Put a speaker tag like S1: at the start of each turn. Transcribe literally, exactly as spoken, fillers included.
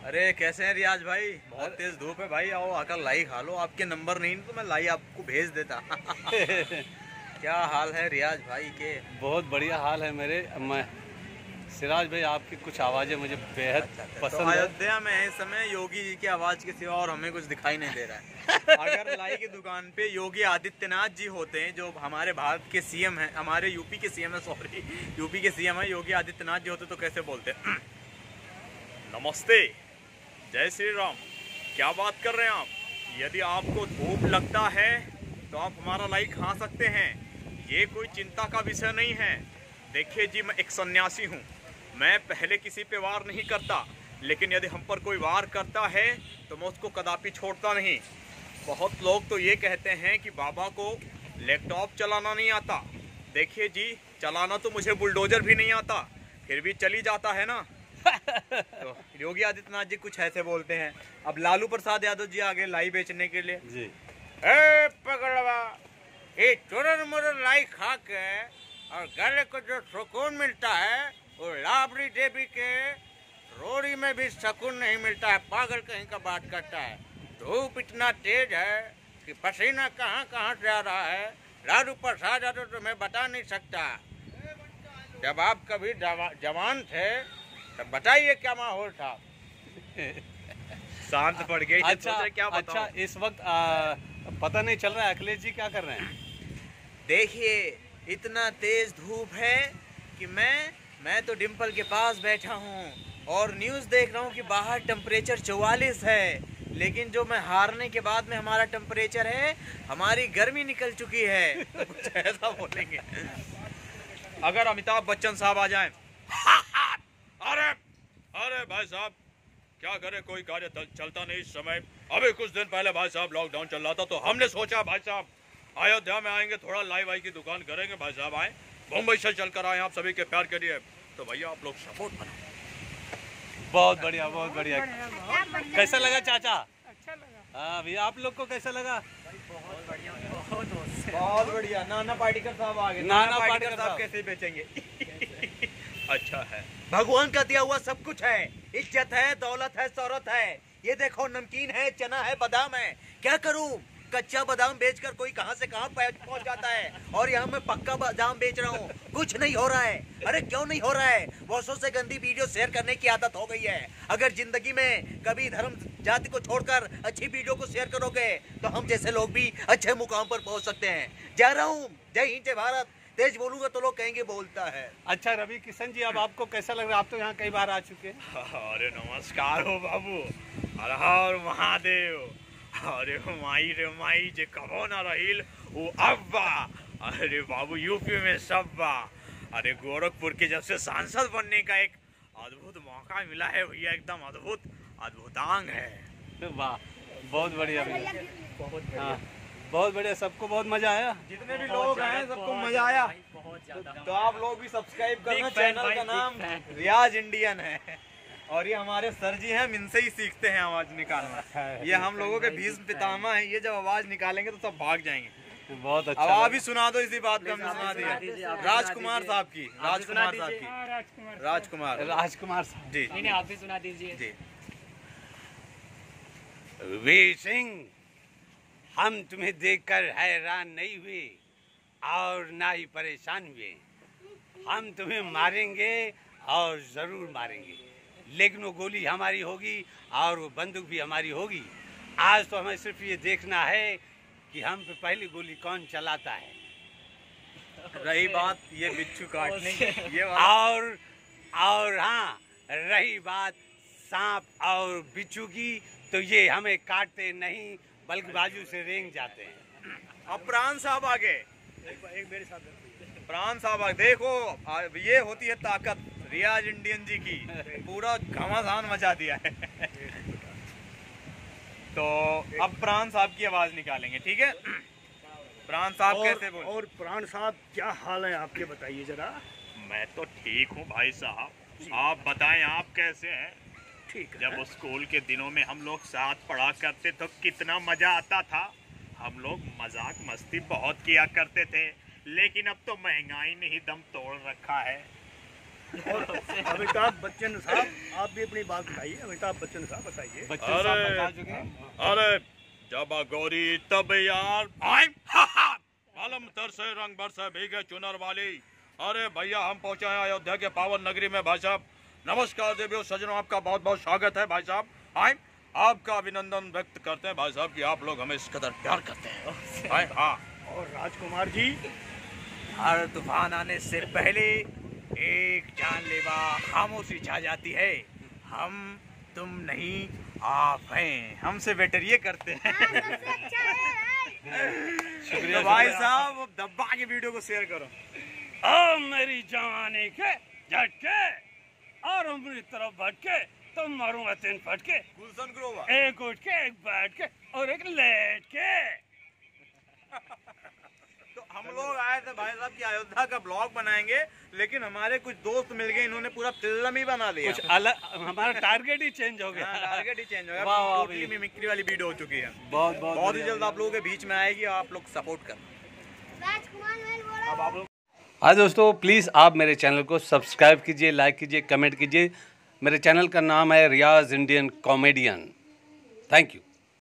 S1: अरे कैसे हैं रियाज भाई? बहुत तेज धूप है भाई, आओ आकर लाई खा लो। आपके नंबर नहीं तो मैं लाई आपको भेज देता। क्या हाल है रियाज भाई के?
S2: बहुत बढ़िया हाल है मेरे। मैं सिराज भाई, आपकी कुछ आवाज़ें मुझे बेहद अच्छा, अच्छा, पसंद
S1: तो
S2: है।
S1: अयोध्या में इस समय योगी जी की आवाज़ के सिवा और हमें कुछ दिखाई नहीं दे रहा है। अगर लाई की दुकान पे योगी आदित्यनाथ जी होते हैं, जो हमारे भारत के सीएम हैं, हमारे यूपी के सीएम है, सॉरी यूपी के सीएम है योगी आदित्यनाथ जी होते तो कैसे बोलते? नमस्ते, जय श्री राम। क्या बात कर रहे हैं आप? यदि आपको धूप लगता है तो आप हमारा लाई खा सकते हैं, ये कोई चिंता का विषय नहीं है। देखिए जी, मैं एक सन्यासी हूँ, मैं पहले किसी पे वार नहीं करता, लेकिन यदि हम पर कोई वार करता है तो मैं उसको कदापि छोड़ता नहीं। बहुत लोग तो ये कहते हैं कि बाबा को लैपटॉप चलाना नहीं आता। देखिए जी, चलाना तो मुझे बुलडोजर भी नहीं आता, फिर भी चली जाता है ना। तो योगी आदित्यनाथ जी कुछ ऐसे बोलते हैं। अब लालू प्रसाद यादव जी आगे लाई बेचने के लिए
S2: जी।
S3: ए पगड़वा, ये चुरर मुरर लाई खा के और गले को जो सुकून मिलता है वो लाबड़ी देवी के रोड़ी में भी सुकून नहीं मिलता है। पागल कहीं का बात करता है। धूप इतना तेज है कि पसीना कहाँ कहाँ से आ रहा है। लालू प्रसाद यादव तो मैं बता नहीं सकता। जब आप कभी जवान थे तब बताइए क्या माहौल था।
S1: शांत पड़ गई।
S2: अच्छा,
S1: क्या
S2: अच्छा, इस वक्त आ, पता नहीं चल रहा है अखिलेश जी क्या कर रहे हैं।
S1: देखिए, इतना तेज धूप है कि मैं मैं तो डिम्पल के पास बैठा हूँ और न्यूज़ देख रहा हूँ कि बाहर टेम्परेचर चौवालीस है, लेकिन जो मैं हारने के बाद में हमारा टेम्परेचर है, हमारी गर्मी निकल चुकी है। तो कुछ ऐसा बोलेंगे। अगर अमिताभ बच्चन साहब आ जाएं,
S3: अरे अरे भाई साहब, क्या करे, कोई कार्य चलता नहीं इस समय। अभी कुछ दिन पहले भाई साहब लॉकडाउन चल रहा था तो हमने सोचा भाई साहब अयोध्या में आएंगे, थोड़ा लाई वाई की दुकान करेंगे। भाई साहब आए, मुंबई से चल कर आए आप सभी के प्यार के लिए, तो भैया आप लोग सपोर्ट बनाओ।
S2: बहुत बढ़िया, बहुत बढ़िया। कैसा लगा चाचा?
S4: अच्छा लगा।
S2: हाँ भैया, आप लोग को कैसा लगा?
S1: बहुत बढ़िया, बहुत बढ़िया। नाना पाटेकर साहब आ गए।
S2: नाना पाटेकर साहब
S1: कैसे बेचेंगे? अच्छा है, भगवान का दिया हुआ सब कुछ है। इज्जत है, दौलत है, शौहरत है। ये देखो, नमकीन है, चना है, बादाम है। क्या करूं? कच्चा बादाम बेचकर कोई कहां से कहां पहुंच जाता है, और यहाँ मैं पक्का बादाम बेच रहा हूँ। कुछ नहीं हो रहा है। अरे क्यों नहीं हो रहा है? वर्षों से गंदी वीडियो शेयर करने की आदत हो गई है। अगर जिंदगी में कभी धर्म जाति को छोड़कर अच्छी वीडियो को शेयर करोगे तो हम जैसे लोग भी अच्छे मुकाम पर पहुंच सकते हैं। जा रहा हूँ। जय हिंद, जय भारत। तेज बोलूंगा तो लोग कहेंगे बोलता है।
S2: अच्छा रवि किशन जी, अब आपको कैसा लग रहा है? आप तो यहाँ कई बार आ चुके हैं।
S3: अरे नमस्कार हो बाबू, हर हर महादेव। अरे माई रे माई, जे कहो ना रहील वो अब्बा। अरे बाबू, यूपी में सब बा। अरे गोरखपुर के जब से सांसद बनने का एक अद्भुत मौका मिला है भैया, एकदम अद्भुत अद्भुतांग है।
S2: वाह, बहुत बढ़िया भैया, बहुत बढ़िया, बहुत बढ़िया। सबको बहुत मजा आया।
S1: जितने भी लोग आए सबको मजा आया। तो आप लोग भी सब्सक्राइब करना। चैनल का नाम रियाज इंडियन है और ये हमारे सर जी हैं, इनसे ही सीखते हैं आवाज निकालना। ये हम लोगों के भीष्म पितामह है। ये जब आवाज निकालेंगे तो सब भाग जाएंगे।
S2: बहुत अच्छा।
S1: अब आप भी सुना दो इसी बात पे, हमने सुना दिया। राजकुमार साहब की, राजकुमार साहब की, राजकुमार
S2: राजकुमार साहब
S1: जी।
S4: नहीं, आप भी सुना दीजिए
S1: जी।
S2: वीर सिंह, हम तुम्हें देखकर हैरान नहीं हुए और ना ही परेशान हुए। हम तुम्हें मारेंगे और जरूर मारेंगे, लेकिन वो गोली हमारी होगी और वो बंदूक भी हमारी होगी। आज तो हमें सिर्फ ये देखना है कि हम पे पहली गोली कौन चलाता है।
S1: रही बात ये बिच्छू काटने की, ये
S2: और और हाँ, रही बात सांप और बिच्छू की, तो ये हमें काटते नहीं बल्कि बाजू से रेंग जाते हैं।
S1: अब प्राण साहब आगे, एक मेरे साथ प्राण साहब आगे। देखो, ये होती है ताकत रियाज इंडियन जी की। पूरा घमासान मचा दिया है। तो अब प्राण साहब की आवाज निकालेंगे, ठीक है? प्राण साहब कैसे बोल?
S5: और प्राण साहब, क्या हाल है आपके, बताइए जरा।
S3: मैं तो ठीक हूँ भाई साहब, आप बताएं आप कैसे हैं?
S5: ठीक है।
S3: जब स्कूल के दिनों में हम लोग साथ पढ़ा करते तो कितना मजा आता था। हम लोग मजाक मस्ती बहुत किया करते थे, लेकिन अब तो महंगाई ने ही दम तोड़ रखा है।
S5: और अमिताभ बच्चन साहब, आप भी अपनी बात बताइए। अमिताभ बच्चन साहब बताइए।
S1: अरे अरे जब गौरी तब यार आलम तर से रंग बरसे भीगे चुनर वाली। अरे भैया हम पहुंचे हैं अयोध्या के पावन नगरी में भाई साहब। नमस्कार देवियों सज्जनों, आपका बहुत बहुत स्वागत है भाई साहब। आए आपका अभिनंदन व्यक्त करते हैं भाई साहब कि आप लोग हमें इस कदर प्यार करते हैं। आए हाँ।
S5: और राजकुमार जी,
S3: हर तूफान आने से पहले एक जानलेवा खामोशी छा जाती है। हम तुम नहीं आप हैं, हमसे बेटर ये करते हैं। शुक्रिया भाई साहब, अब दब्बा के वीडियो को शेयर करो।
S2: ओ मेरी जवानी के झटके और उम्र तरफ भटके, तुम मारूंगा तीन फटके,
S3: गुलशन ग्रोवा।
S2: एक उठ के एक बैठ के और एक लेट के।
S3: तो हम लोग आए थे भाई साहब कि अयोध्या का ब्लॉग बनाएंगे, लेकिन हमारे कुछ दोस्त मिल गए, इन्होंने पूरा फिल्म ही बना लिया।
S2: कुछ अलग, हमारा टारगेट ही चेंज हो गया।
S3: टारगेट ही चेंज हो गया।
S2: वाह, वाह,
S3: टोटली मिमिक्री वाली वीडियो हो चुकी है।
S2: बहुत बहुत
S3: बहुत ही जल्द आप लोगों के बीच में आएगी, आप लोग सपोर्ट करना।
S2: हाँ दोस्तों, प्लीज़ आप मेरे चैनल को सब्सक्राइब कीजिए, लाइक कीजिए, कमेंट कीजिए। मेरे चैनल का नाम है Riyaz Indian comedian. Thank you.